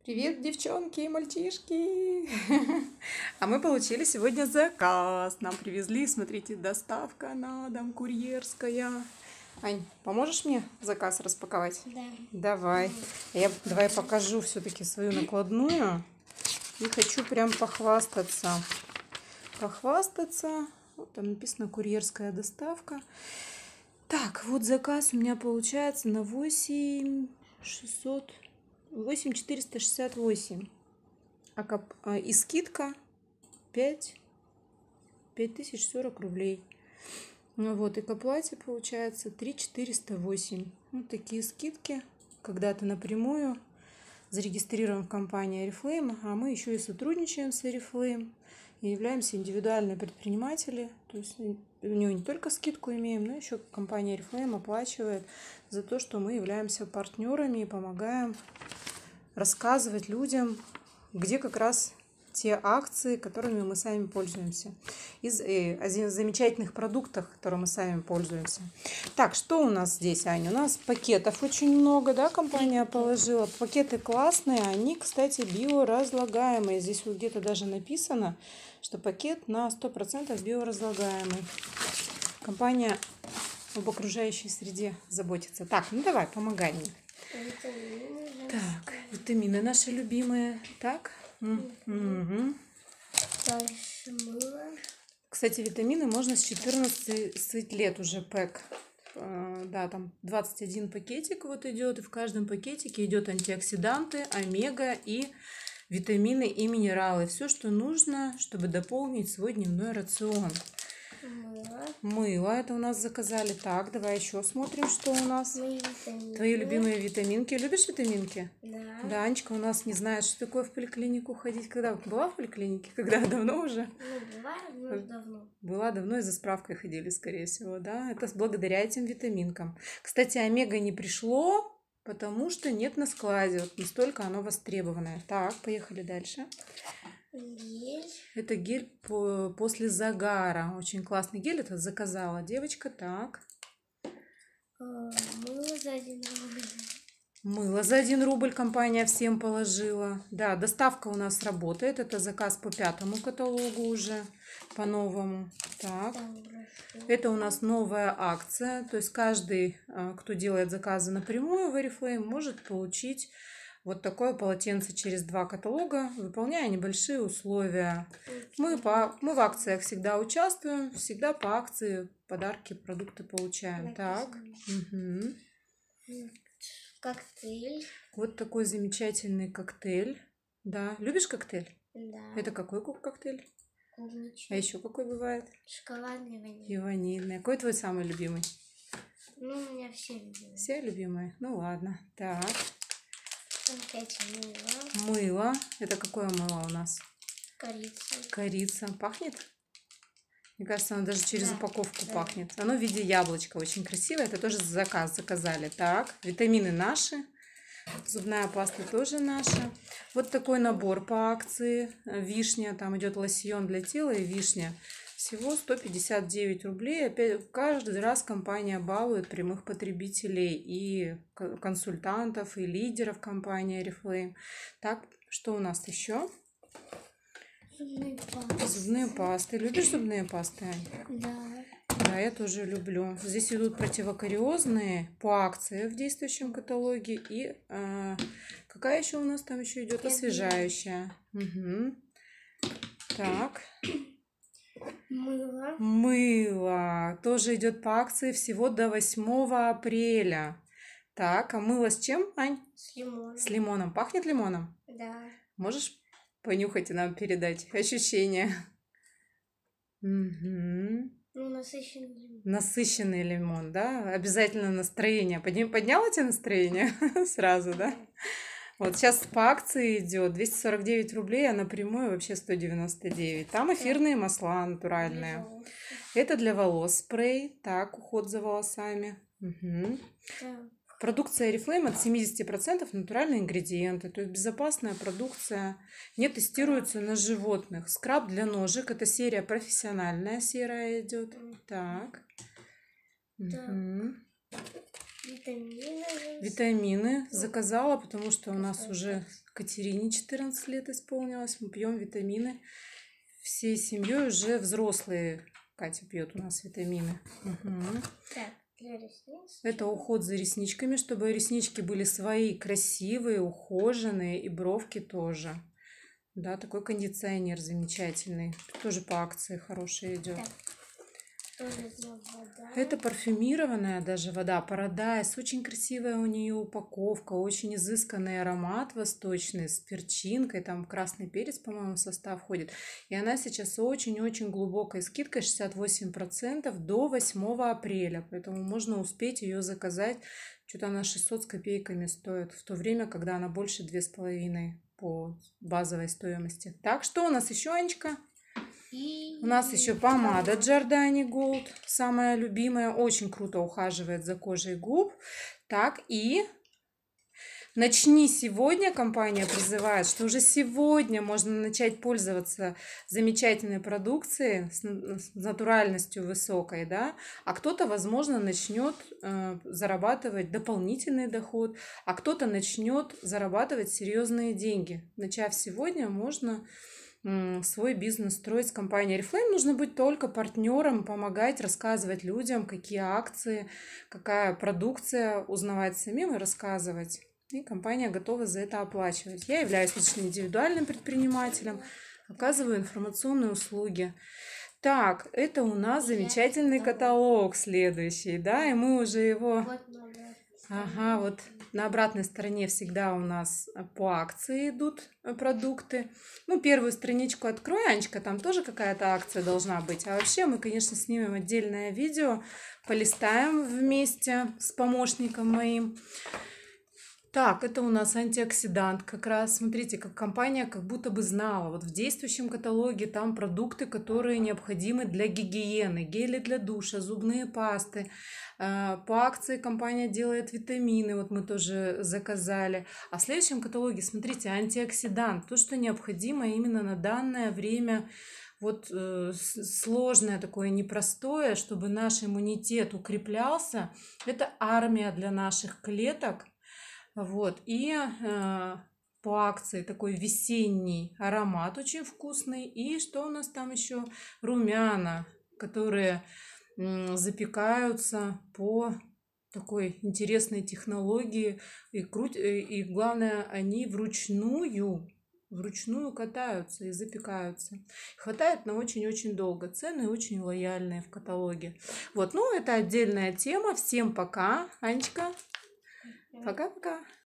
Привет, девчонки и мальчишки! А мы получили сегодня заказ. Нам привезли, смотрите, доставка на дом, курьерская. Ань, поможешь мне заказ распаковать? Да. Давай. Давай покажу все-таки свою накладную. И хочу прям похвастаться. Вот там написано курьерская доставка. Так, вот заказ у меня получается на 8468. И скидка 5040 рублей. Ну вот, и к оплате получается 3408. Вот такие скидки, когда ты напрямую зарегистрирован в компании Oriflame, а мы еще и сотрудничаем с Oriflame и являемся индивидуальными предприниматели. То есть у него не только скидку имеем, но еще компания Oriflame оплачивает за то, что мы являемся партнерами и помогаем рассказывать людям, где как раз те акции, которыми мы сами пользуемся, из замечательных продуктов, которыми мы сами пользуемся. Так, что у нас здесь, Аня? У нас пакетов очень много, да, компания положила. Пакеты классные, они, кстати, биоразлагаемые. Здесь вот где-то даже написано, что пакет на 100% биоразлагаемый. Компания об окружающей среде заботится. Так, ну давай, помогай мне. Так, витамины наши любимые. Так. Угу. Дальше мыло. Кстати, витамины можно с 14 лет уже пэк. Да, там 21 пакетик вот идет, и в каждом пакетике идет антиоксиданты, омега и витамины и минералы. Все, что нужно, чтобы дополнить свой дневной рацион. Мыло это у нас заказали. Так, давай еще смотрим, что у нас. Твои любимые витаминки. Любишь витаминки? Да. Да, Анечка у нас не знает, что такое в поликлинику ходить. Когда была в поликлинике? Когда? Давно уже? Ну, была, но давно. Была давно, и за справкой ходили, скорее всего, да. Это благодаря этим витаминкам. Кстати, омега не пришло, потому что нет на складе. Вот настолько оно востребованное. Так, поехали дальше. Гель. Это гель после загара. Очень классный гель. Это заказала девочка. Так. Мыло за 1 рубль. Мыло за 1 рубль компания всем положила. Да, доставка у нас работает. Это заказ по 5-му каталогу уже, по новому. Так. Это у нас новая акция. То есть каждый, кто делает заказы напрямую в Oriflame, может получить вот такое полотенце через 2 каталога, выполняя небольшие условия. Мы в акциях всегда участвуем, всегда по акции подарки, продукты получаем. Так. Угу. Коктейль. Вот такой замечательный коктейль. Да. Любишь коктейль? Да. Это какой коктейль? Клубничный. А еще какой бывает? Шоколадный, ванильный. И ванильный. Какой твой самый любимый? Ну, у меня все любимые. Все любимые? Ну ладно. Так. Опять мыло. Мыло. Это какое мыло у нас? Корица. Корица. Пахнет? Мне кажется, оно даже через упаковку да. пахнет. Оно в виде яблочка. Очень красивое. Это тоже заказали. Так. Витамины наши. Зубная паста тоже наша. Вот такой набор по акции. Вишня. Там идет лосьон для тела и вишня. Всего 159 рублей. Опять каждый раз компания балует прямых потребителей и консультантов, и лидеров компании Oriflame. Так, что у нас еще? Зубные пасты. Зубные пасты. Любишь зубные пасты, Ань? Да. Да, я тоже люблю. Здесь идут противокариозные по акции в действующем каталоге. И какая еще у нас там еще идет? Освежающая. Угу. Так. Мыло. Мыло. Тоже идет по акции всего до 8 апреля. Так, а мыло с чем, Ань? С лимоном. С лимоном. Пахнет лимоном? Да. Можешь понюхать и нам передать ощущения? Угу. Ну, насыщенный лимон. Насыщенный лимон, да? Обязательно настроение. Подняло тебе настроение сразу, да? Вот сейчас по акции идет 249 рублей, а напрямую вообще 199. Там эфирные масла натуральные. Это для волос спрей. Так, уход за волосами. Угу. Продукция Oriflame от 70% натуральные ингредиенты, то есть безопасная продукция, не тестируется на животных. Скраб для ножек, это серия профессиональная серая идет. Так. Угу. Витамины. Витамины заказала, потому что у нас уже Катерине 14 лет исполнилось. Мы пьем витамины. Всей семьей уже взрослые. Катя пьет у нас витамины. Угу. Так, для ресниц. Это уход за ресничками, чтобы реснички были свои, красивые, ухоженные, и бровки тоже. Да, такой кондиционер замечательный. Тоже по акции хороший идет. Так, тоже вода. Это парфюмированная даже вода Paradise. Очень красивая у нее упаковка, очень изысканный аромат восточный с перчинкой. Там красный перец, по-моему, в состав входит. И она сейчас очень-очень глубокой скидкой 68% до 8 апреля. Поэтому можно успеть ее заказать. Что-то она 600 с копейками стоит. В то время, когда она больше 2,5 по базовой стоимости. Так, что у нас еще, Анечка? И У нас еще помада Giordani Gold, самая любимая, очень круто ухаживает за кожей губ. Так, и начни сегодня, компания призывает, что уже сегодня можно начать пользоваться замечательной продукцией с натуральностью высокой, да, а кто-то, возможно, начнет зарабатывать дополнительный доход, а кто-то начнет зарабатывать серьезные деньги. Начав сегодня, можно свой бизнес строить с компанией Oriflame. Нужно быть только партнером, помогать, рассказывать людям, какие акции, какая продукция, узнавать самим и рассказывать. И компания готова за это оплачивать. Я являюсь лично индивидуальным предпринимателем, оказываю информационные услуги. Так, это у нас замечательный каталог следующий, да, и мы уже его... вот надо. Ага, вот на обратной стороне всегда у нас по акции идут продукты. Ну, первую страничку открой, Анечка, там тоже какая-то акция должна быть. А вообще мы, конечно, снимем отдельное видео, полистаем вместе с помощником моим. Так, это у нас антиоксидант как раз. Смотрите, как компания как будто бы знала. Вот в действующем каталоге там продукты, которые необходимы для гигиены. Гели для душа, зубные пасты. По акции компания делает витамины. Вот мы тоже заказали. А в следующем каталоге, смотрите, антиоксидант. То, что необходимо именно на данное время. Вот сложное такое, непростое, чтобы наш иммунитет укреплялся. Это армия для наших клеток. Вот, и по акции такой весенний аромат очень вкусный. И что у нас там еще? Румяна, которые запекаются по такой интересной технологии. И главное, они вручную катаются и запекаются. Хватает на очень-очень долго. Цены очень лояльные в каталоге. Вот, ну, это отдельная тема. Всем пока. Анечка. Пока-пока.